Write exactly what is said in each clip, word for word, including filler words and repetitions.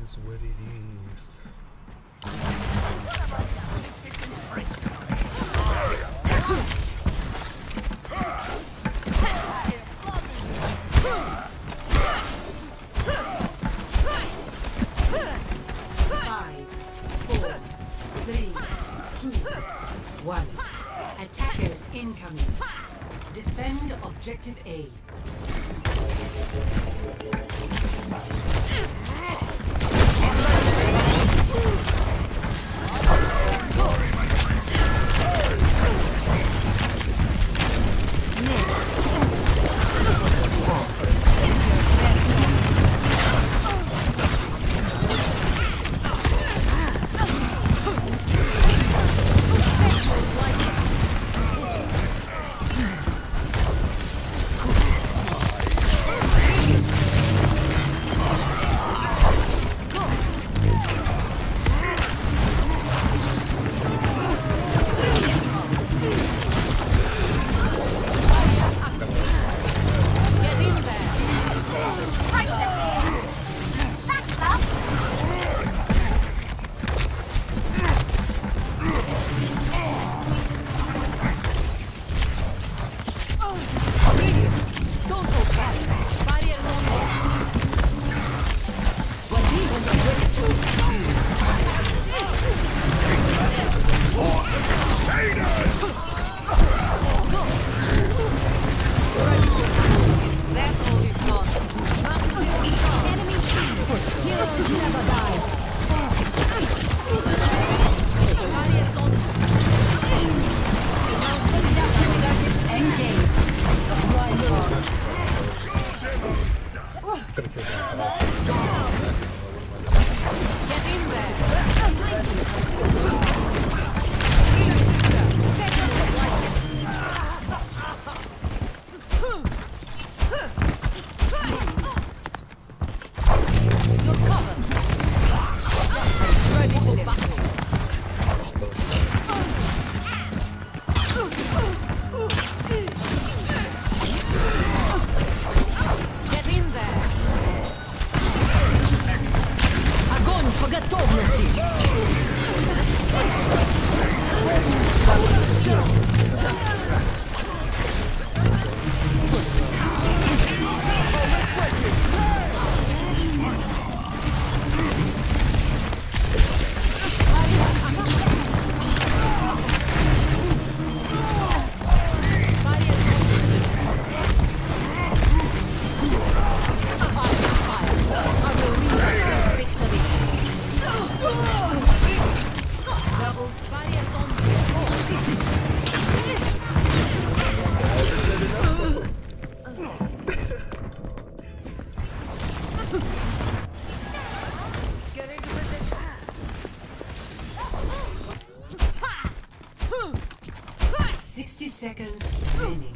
is what it is. Five, four, three, two, one. Attackers incoming. Defend objective A. sixty seconds remaining.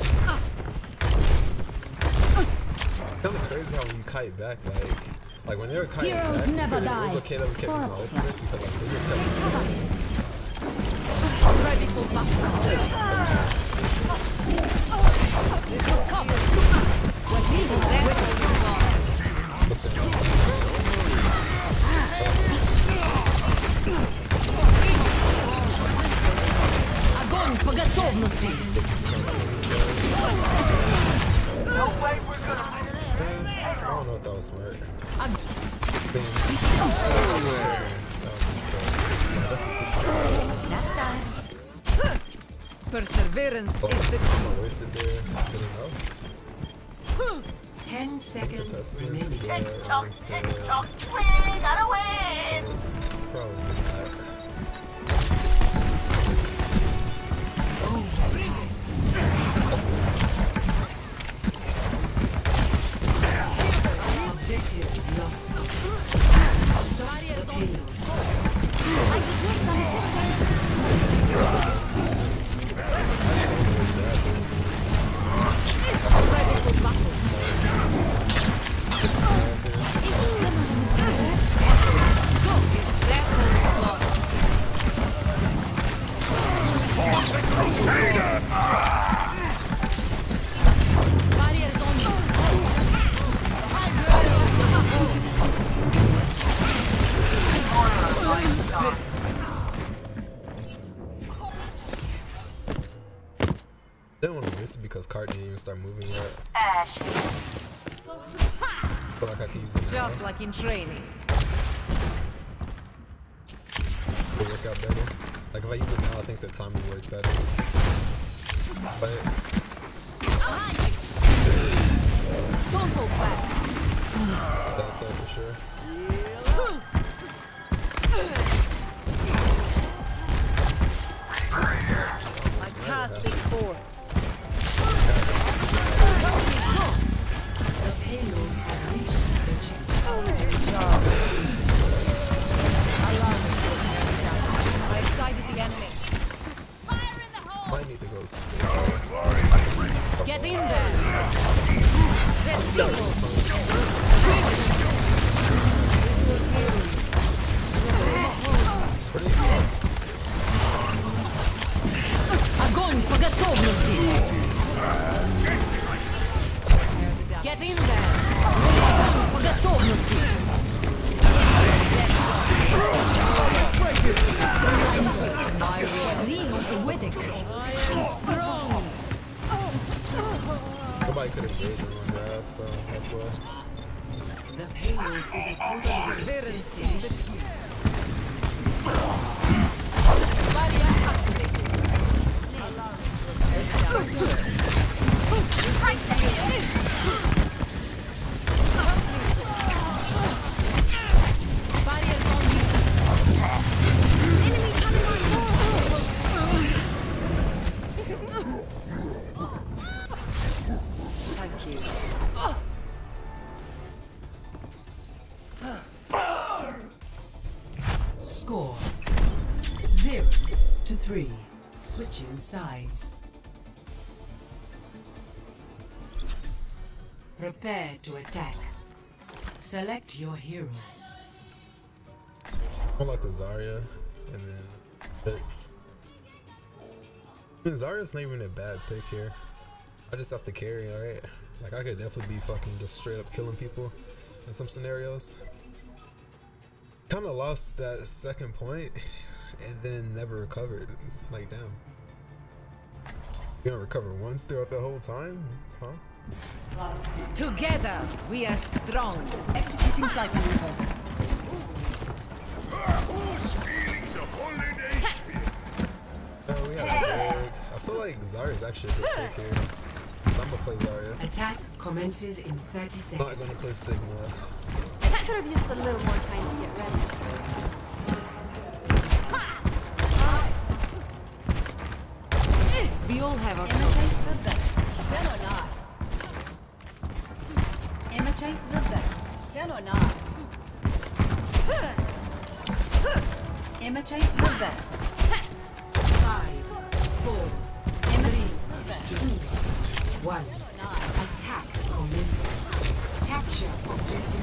It's kind of crazy how when you kite back, like, like when they were kiting Heroes back, never it, die. it was okay that we kept using ultimates because like they just kept spamming. Ready for battle. This will cover. What is that? Listen. Огонь по готовности. I don't know if that was smart. Perseverance Oh, is the I'm wasted there. Good enough. Ten seconds Contestant remaining. to Tick the tock, instead. tick tock, we gotta win! It's probably not. That's it. Objective lost. Go! because Cart didn't even start moving yet. Ash. I feel like I can use it now. Just like in training. It'll work out better. Like if I use it now, I think the time will work better. But Don't hold back. that there for sure. I passed this forth. The payload has reached the checkpoint. I sighted the enemy. Might need to go sit. Get in there. Red people. Огонь по готовности. Get in there. Огонь по готовности. My will with it. Strong. Nobody could engage on my grab, so that's why. The payload is approaching the destination. Barrier activated. Barrier on you. Enemy coming on board. Thank you. Score zero to three. Switching sides. Prepare to attack. Select your hero. I like the Zarya and then Fix. I mean, Zarya's not even a bad pick here. I just have to carry, alright? Like I could definitely be fucking just straight up killing people in some scenarios. Kinda lost that second point and then never recovered. Like damn. You gonna recover once throughout the whole time? Huh? Together, we are strong. Executing flight maneuvers. Oh, we have a Drake. I feel like Zarya's actually a good pick here. I'm gonna play Zarya. Attack commences in thirty I'm not seconds. gonna play Sigma. I could have used a little more time to get ready. We all have our Imitate the best. Can or not? Imitate the best. Can or not? Imitate the best. Five, four, Imitate the best. one. Attack commences. Capture objective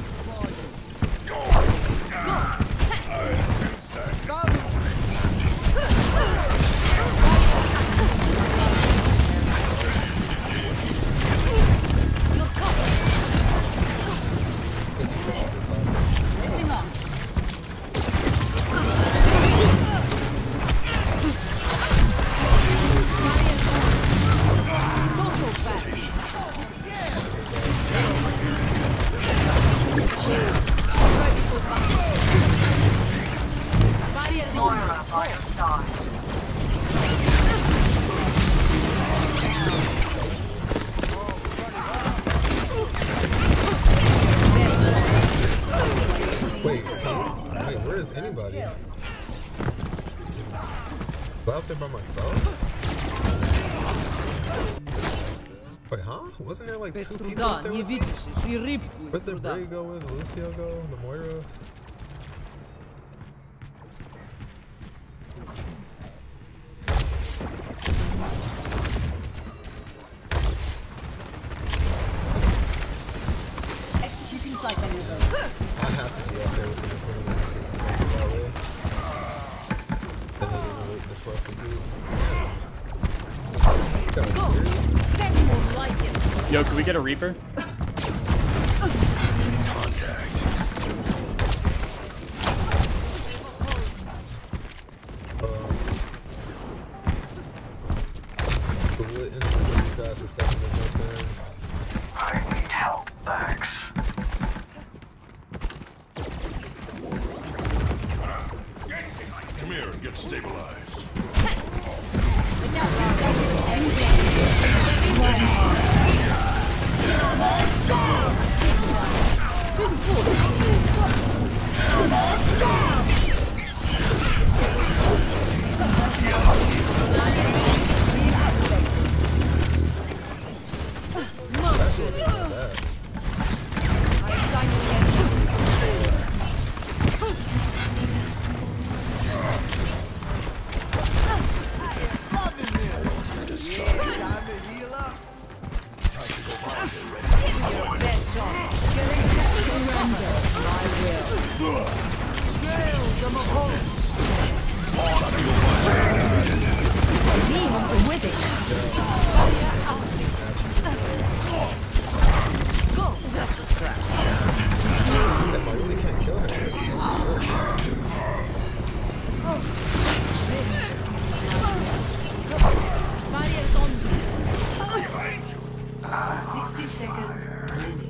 Lifting off. Don't go back. Ready for battle. Barrier Moira by your side. Wait, so, wait, where is anybody? Am I out there by myself? Wait, huh? Wasn't there like Без two people труда out there? не With me? видишь и рыбку из Where'd the труда. Bray go with? Lucio go? The Moira? Executing flight maneuvers. I have to be out there with them if we're gonna go that way. And then we'll wait for us to do. Guys, serious? That's more like it. Yo, can we get a Reaper? Um, but what instantly these guys With it. Go. Just a scratch. Damn, I really can't kill her. Shit. Barriers on. Sixty seconds remaining.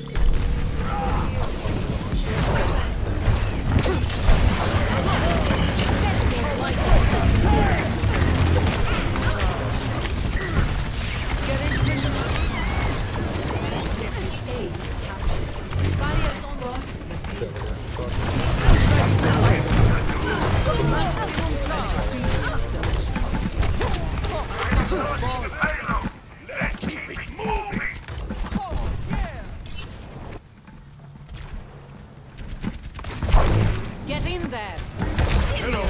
Get in there. Allow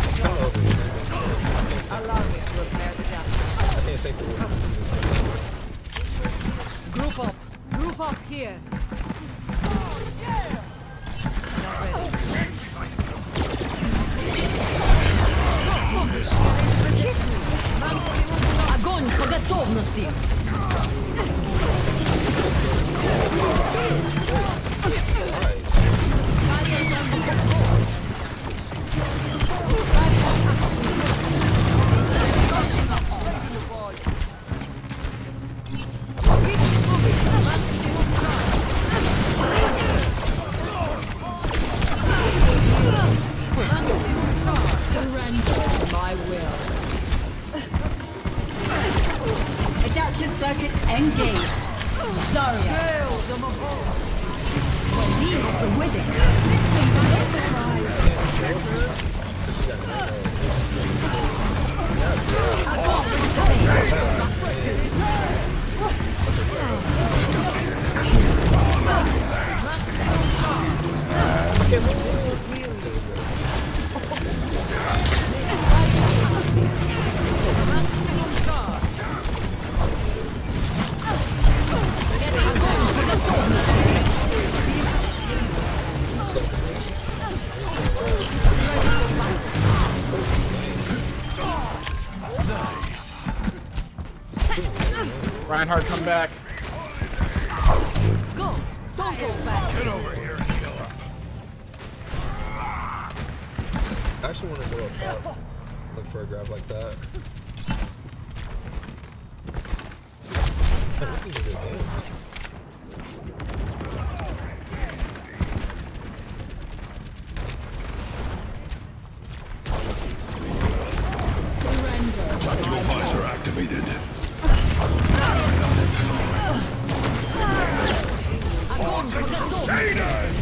me to repair the damage. I can't take the weapons. Group up. Group up here. Not ready. Огонь по готовности. Adaptive circuits engaged. Zarya. Leave with it. Systems overdrive. Reinhardt, come back. Go. Don't go back. Get over here, killer. I actually want to go up top. Look for a grab like that. Man, this is a good game. Tactical visor activated. Crusaders!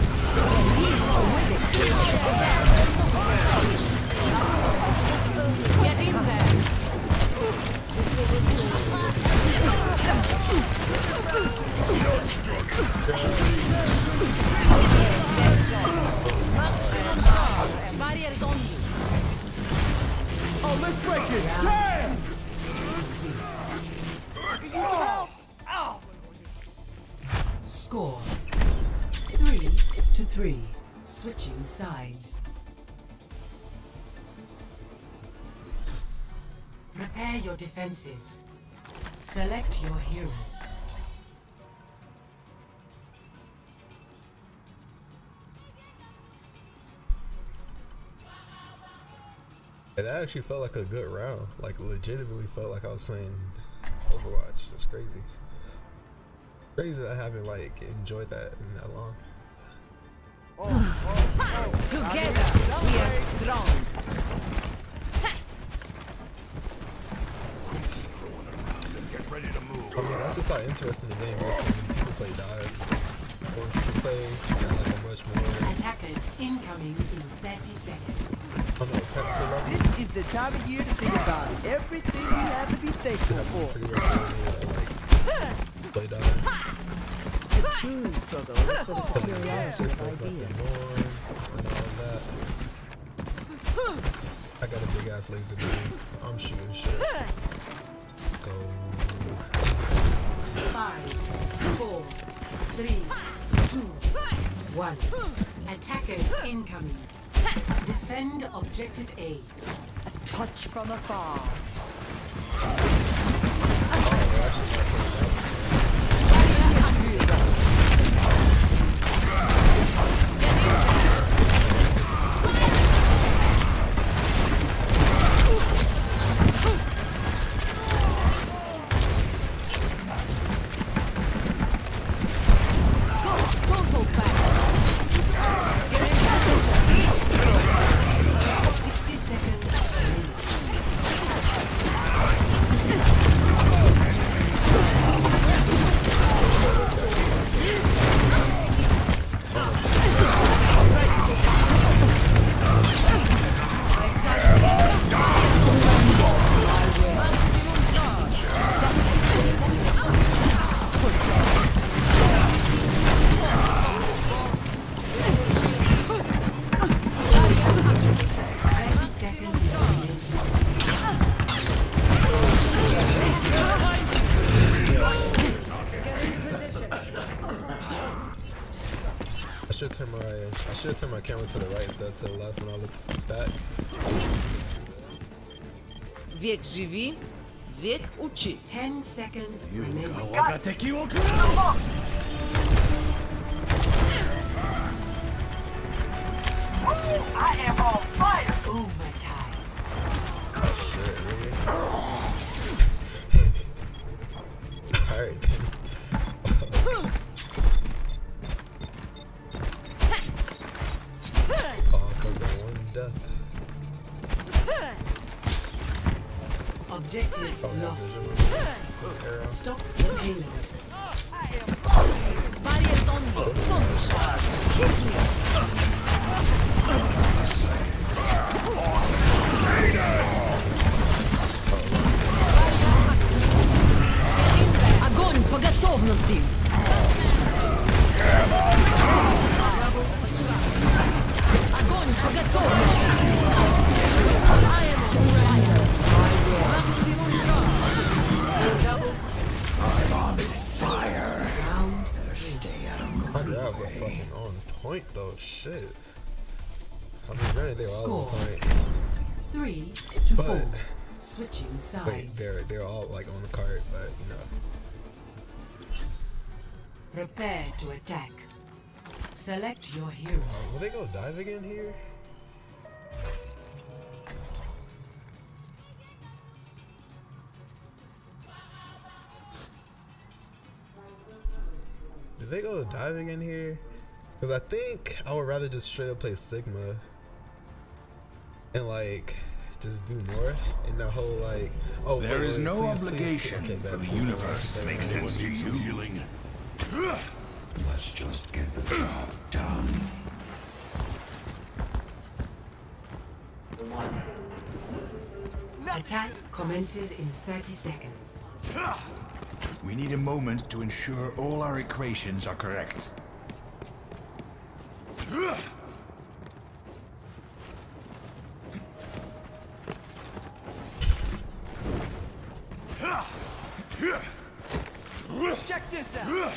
Get in there. Barriers on you. Oh, let's break it! Damn! Need some help! Score three to three. Switching sides. Prepare your defenses. Select your hero. It actually felt like a good round. Like, legitimately felt like I was playing Overwatch. It's crazy. Crazy that I haven't, like, enjoyed that in that long. Together, we are strong. Get ready to move. I mean, that's just how interesting the game is when people play dive. When people play, you know, like a much more, Attackers incoming in thirty seconds. I don't know, technical level. This is the time of year to think about everything you have to be thankful for. Pretty much what it is to, like, play dive. The true struggle is for the superiority Master, of there's nothing ideas. more, and all of that. I got a big ass laser gun. I'm shooting shit. Let's go. Five, four, three, two, one. Attackers incoming. Defend objective A. A touch from afar. I should turn my I should turn my camera to the right instead of to the left when I look back. Век живи, век учись. Ten seconds remaining. I am on fire. Overtime. Oh shit, really? Alright then. All cause of one death. Objective Oh, yeah, lost. visual. Arrow. Stop the payload. Barriers on me. Don't charge. Hit me. Огонь по готовности. Огонь по готовности. I am My grabs are fucking on point though, shit. I mean, granted, they were all on point. Three to But, four. Switching wait, sides. they're, they're all like on the cart, but you know. Prepare to attack. Select your hero. Uh, will they go dive again here? Did they go diving in here? Because I think I would rather just straight up play Sigma and like just do more and the whole like oh There wait, is wait, no please, obligation please, okay, for bad, the please, universe please, to make please, sense to please, you. Healing. Let's just get the job done. Attack commences in thirty seconds. We need a moment to ensure all our equations are correct. Check this out.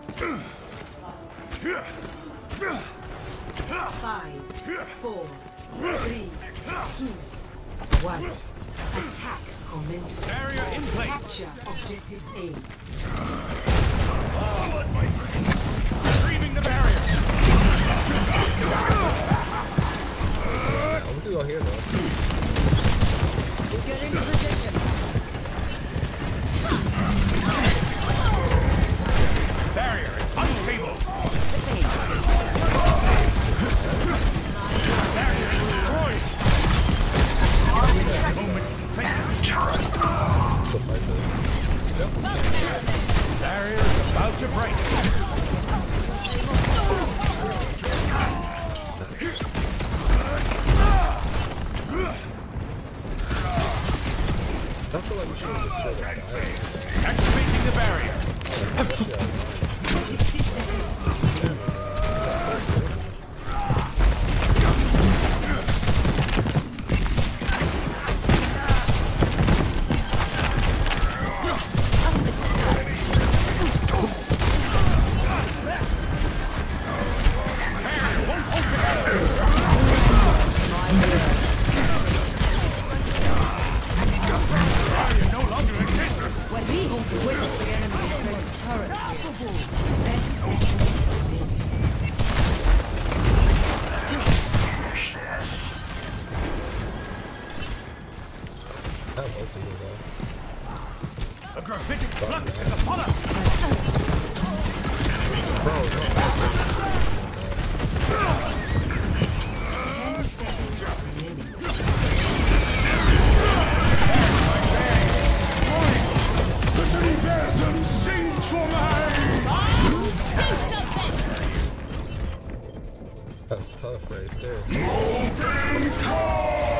Five, four, three, two, one. Attack commences. Barrier in place. Capture objective A. Retrieving the barrier. Oh, we can go here though. Get into position. Barrier is unstable. Barrier destroyed. Moment to think. We'll fight this. Barrier is about to break. see it though. A gravitic flux is upon us! Bro, no. Ten seconds remaining. The universum sings for me! That's tough right there. Open call!